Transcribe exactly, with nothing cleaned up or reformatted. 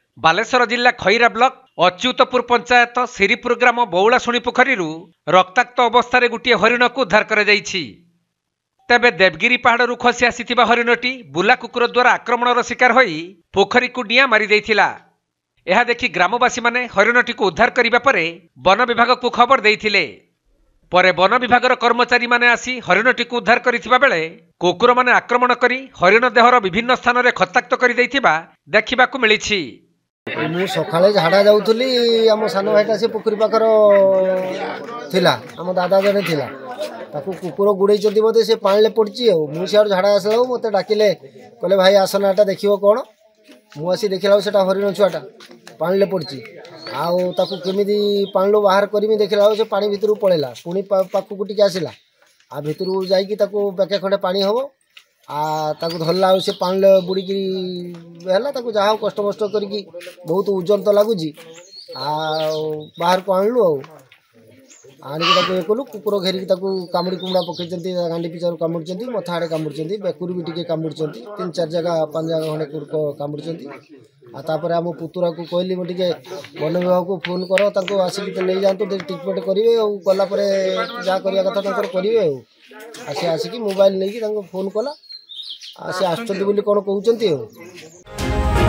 बालेश्वर जिला खैरा ब्लॉक अच्युतपुर पंचायत श्रीपुर ग्राम बौलाशुणी पोखरी रक्ताक्त अवस्था गोटे हरिण को उद्धार कर तेबे देवगिरी पहाड़ खसी आसी हरिणटी बुला कुकुर द्वारा आक्रमणर शिकार होई पोखरी को डिया मारी देइथिला। यह देखि ग्रामवासी माने हरिणटी को उद्धार करिबा परे वन विभाग को खबर देइथिले। परे वन विभागर कर्मचारी माने आसी हरिणटी को उद्धार करिथिबा बेले कुकुर माने आक्रमण करी हरिण देहर विभिन्न स्थान में खताक्त कर देइथिबा देखिबाकू मिलिछि। मु सकाळे झाड़ा जाऊथली आम सान भाईटा से पोखरी पाखर थिला आम दादा जने थिला ताकू कुकुर गुड़े बोधे से पानी पड़ी मुझे झाड़ा आसला मत डाकिले कहले भाई आसनाटा देखियो कौन मुझे देखला से हरिण छुआटा पानी पड़ी आमी पानी बाहर करमी देखला से पानी भितर पलैला पुणी पाखक टी आसला आ भितर जाकि बेके खंडे पानी हम आ धरला से पानी बुड़ीकी है जहाँ कष्ट मस्ट कर बहुत ओजन तो लगुच बाहर को आणलु आणिक ये कलु कुकुर घेरिक कामुड़ी कुमड़ा पकई गांडी पिचार कामुड़ी मथा आड़े कामुड़ी बेकुर भी टी कामुड़ी तीन चार जगह पांच जगह खंडे कुकुर कामुड़ी आपर आम पुतुरा को कहली मुझे वन विभाग को फोन कर आसिक नहीं जातु ट्रिटमेंट करेंगे और गलापर जहाँ करवा कथा करेंगे सी आसिक मोबाइल नहीं फोन कला से आसुँच कौन कहते।